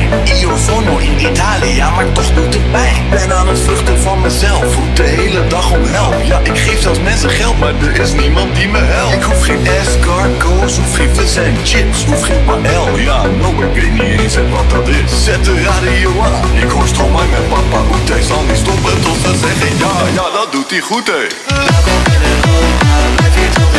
Io sono in Italia, maar toch doet het pijn. Ben aan het vluchten van mezelf, voel de hele dag om help. Ja, ik geef zelfs mensen geld, maar er is niemand die me helpt. Ik hoef geen escargots, hoef geen vis en chips, hoef geen paël. Ja, no, ik weet niet eens wat dat is. Zet de radio aan, ik hoor Stromae met papa Oete. Zal niet stoppen tot ze zeggen ja, ja, dat doet hij goed, hé. Welkom in Europa, blijf hier tot